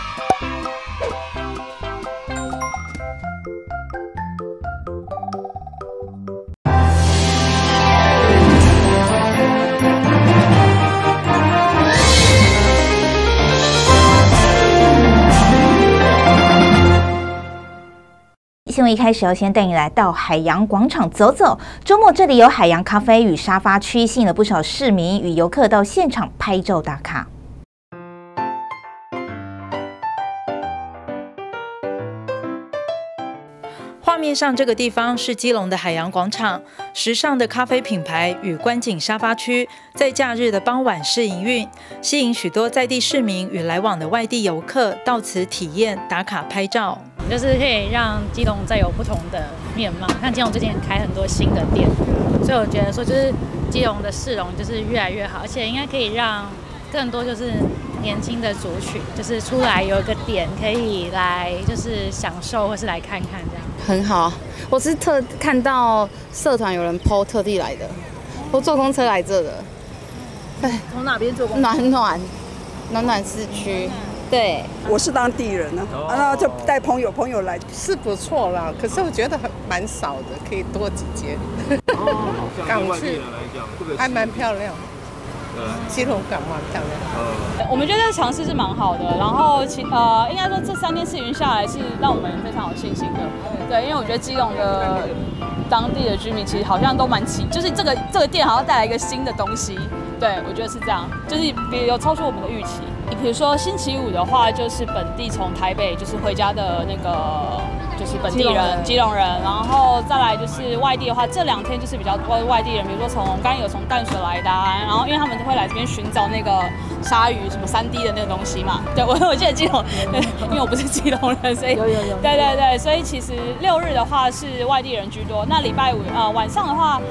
新闻一开始要先带你来到海洋广场走走。周末这里有海洋咖啡与沙发区，吸引了不少市民与游客到现场拍照打卡。 画面上这个地方是基隆的海洋广场，时尚的咖啡品牌与观景沙发区在假日的傍晚试营运，吸引许多在地市民与来往的外地游客到此体验打卡拍照。 就是可以让基隆再有不同的面貌，像基隆最近开很多新的店，所以我觉得说就是基隆的市容就是越来越好，而且应该可以让更多就是年轻的族群就是出来有一个点可以来就是享受或是来看看这样。 很好，我是看到社团有人 po 特地来的，我坐公车来这的。 哎，从哪边坐公车？ 暖暖市区。对， 我是当地人呢，然后就带朋友来， 是不错啦。可是我觉得蛮少的，可以多几间。港去还蛮漂亮，基隆港蛮漂亮。 我们觉得这个尝试是蛮好的，然后应该说这3天试营下来是让我们非常有信心的。对，因为我觉得基隆的当地的居民其实好像都蛮就是这个店好像带来一个新的东西。对，我觉得是这样，就是有超出我们的预期。比如说星期五的话，就是本地从台北就是回家的那个就是本地人基隆人，然后再来就是外地的话，这2天就是比较多外地人，比如说刚刚有从淡水来的然后因为他们会来这边寻找那个鲨鱼什么3D 的那个东西嘛。对，我记得基隆，因为我不是基隆人，所以有对，所以其实6日的话是外地人居多，那礼拜5晚上的话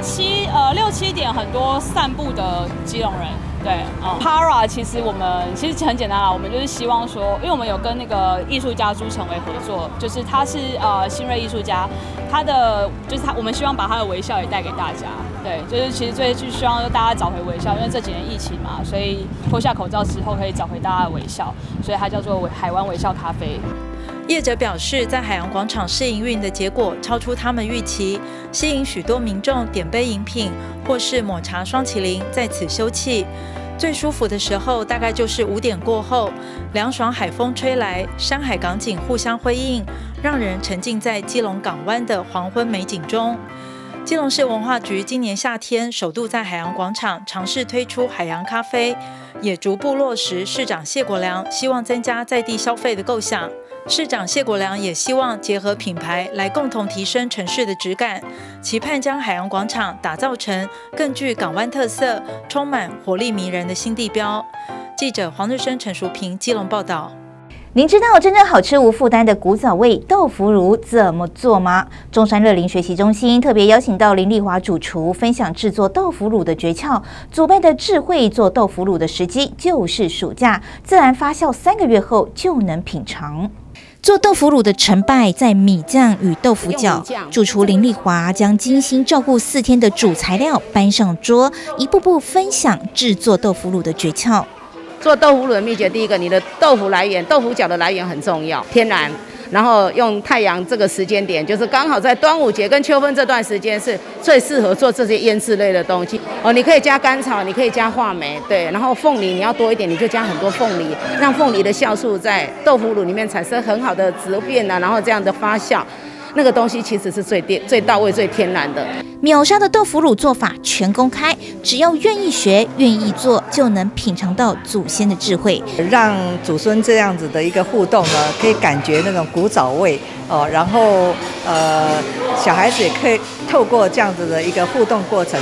6、7点很多散步的基隆人。对，Para 其实很简单啦，我们就是希望说，因为我们有跟那个艺术家朱成维合作，就是他是新锐艺术家，我们希望把他的微笑也带给大家。对，就是其实最希望大家找回微笑，因为这几年疫情嘛，所以脱下口罩之后可以找回大家的微笑，所以它叫做海湾微笑咖啡。 业者表示，在海洋广场试营运的结果超出他们预期，吸引许多民众点杯饮品或是抹茶双麒麟在此休憩。最舒服的时候大概就是5点过后，凉爽海风吹来，山海港景互相辉映，让人沉浸在基隆港湾的黄昏美景中。基隆市文化局今年夏天首度在海洋广场尝试推出海洋咖啡，也逐步落实市长谢国良希望增加在地消费的构想。市长谢国良也希望结合品牌来共同提升城市的质感，期盼将海洋广场打造成更具港湾特色、充满活力迷人的新地标。记者黄日升、陈淑平基隆报道。 您知道真正好吃无负担的古早味豆腐乳怎么做吗？中山乐龄学习中心特别邀请到林丽华主厨分享制作豆腐乳的诀窍，祖辈的智慧，做豆腐乳的时机就是暑假，自然发酵3个月后就能品尝。做豆腐乳的成败在米酱与豆腐角，主厨林丽华将精心照顾4天的主材料搬上桌，一步步分享制作豆腐乳的诀窍。 做豆腐乳的秘诀，第一个，你的豆腐来源、豆腐角的来源很重要，天然。然后用太阳这个时间点，就是刚好在端午节跟秋分这段时间是最适合做这些腌制类的东西。你可以加甘草，你可以加话梅，对。然后凤梨你要多一点，你就加很多凤梨，让凤梨的酵素在豆腐乳里面产生很好的质变然后这样的发酵。那个东西其实是最到位、最天然的。 秒杀的豆腐乳做法全公开，只要愿意学、愿意做，就能品尝到祖先的智慧， 让祖孙这样子的一个互动呢，可以感觉那种古早味哦。然后小孩子也可以透过这样子的一个互动过程呢，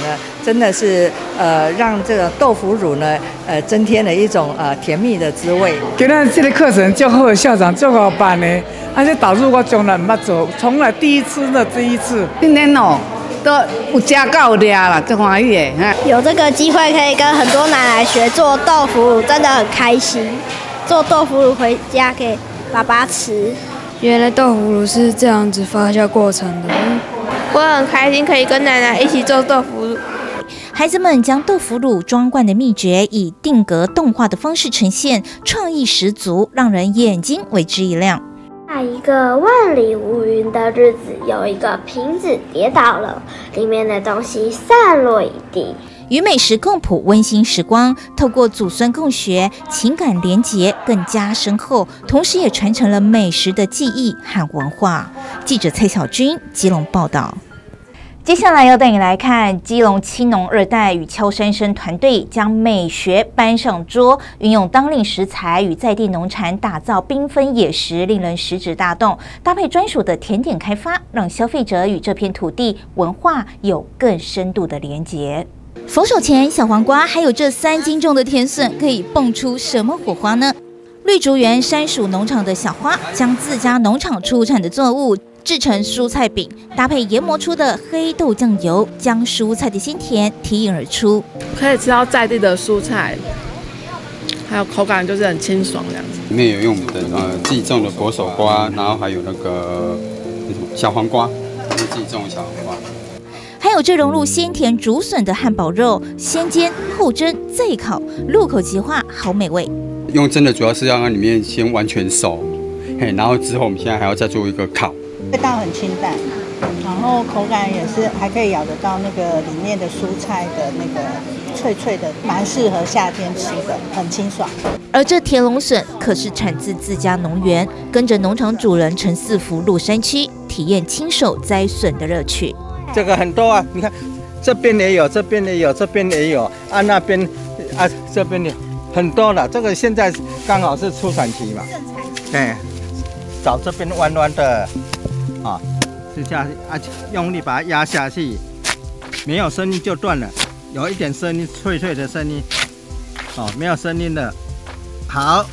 真的是让这个豆腐乳呢增添了一种甜蜜的滋味。 今天这个课程就好，校长就好办呢，而且导致我从来没做，从来第一次。今天哦，都有加够的啦，最欢喜的。 有这个机会可以跟很多奶奶学做豆腐乳，真的很开心。做豆腐乳回家给爸爸吃。 原来豆腐乳是这样子发酵过程的。 我很开心可以跟奶奶一起做豆腐乳。 孩子们将豆腐乳装罐的秘诀以定格动画的方式呈现，创意十足，让人眼睛为之一亮。 在一个万里无云的日子，有一个瓶子跌倒了，里面的东西散落一地。 与美食共谱温馨时光，透过祖孙共学，情感连结更加深厚，同时也传承了美食的记忆和文化。记者蔡小军基隆报道。接下来要带你来看基隆青农二代与敲山生团队将美学搬上桌，运用当令食材与在地农产打造缤纷野食，令人食指大动。搭配专属的甜点开发，让消费者与这片土地文化有更深度的连结。佛手钱、小黄瓜，还有这3斤重的甜笋，可以蹦出什么火花呢？绿竹园山属农场的小花将自家农场出产的作物制成蔬菜饼，搭配研磨出的黑豆酱油，将蔬菜的鲜甜提引而出。 可以吃到在地的蔬菜，还有口感就是很清爽这样子。 里面有用我们的自己种的佛手瓜，然后还有那个小黄瓜，自己种的小黄瓜。 还有这融入鲜甜竹笋的汉堡肉，先煎后蒸再烤，入口即化，好美味。 用蒸的主要是要让里面先完全熟，然后之后我们现在还要再做一个烤。 味道很清淡，然后口感也是还可以咬得到那个里面的蔬菜的那个脆脆的，蛮适合夏天吃的，很清爽。 而这田龙笋可是产自自家农园，跟着农场主人陈四福入山区，体验亲手摘笋的乐趣。 这个很多啊，你看这边也有，这边也有，这边也有啊，那边啊这边也很多了。这个现在刚好是出产期嘛，对，找这边弯弯的。啊，是下去啊，用力把它压下去，没有声音就断了，有一点声音，脆脆的声音。哦，没有声音了，好，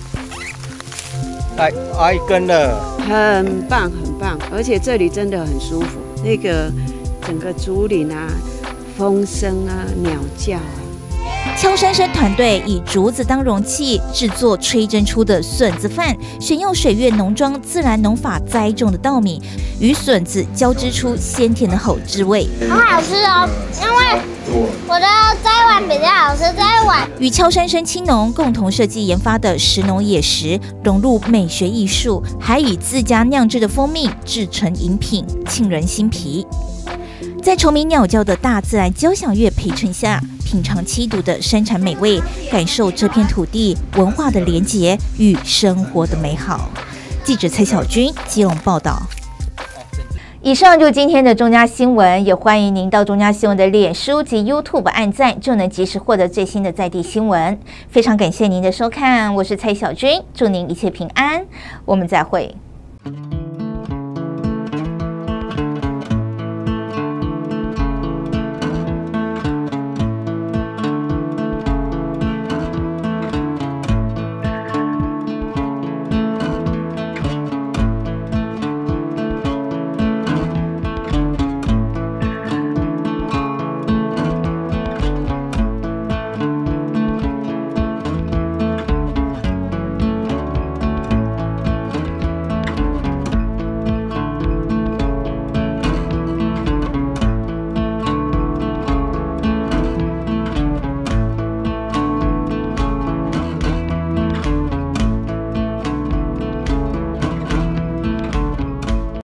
来挨一根了， 很棒很棒，而且这里真的很舒服，那个整个竹林啊，风声啊，鸟叫啊。 敲山生团队以竹子当容器制作吹蒸出的笋子饭，选用水月农庄自然农法栽种的稻米，与笋子交织出鲜甜的好滋味。 好好吃哦，因为我的摘完比较好吃，摘完。 与敲山生青农共同设计研发的食农野食，融入美学艺术，还以自家酿制的蜂蜜制成饮品，沁人心脾。在虫鸣鸟叫的大自然交响乐陪衬下，品尝7度的山产美味，感受这片土地文化的连结与生活的美好。记者蔡小军基隆报道。以上就是今天的中嘉新闻，也欢迎您到中嘉新闻的脸书及 YouTube 按赞，就能及时获得最新的在地新闻。非常感谢您的收看，我是蔡小军，祝您一切平安，我们再会。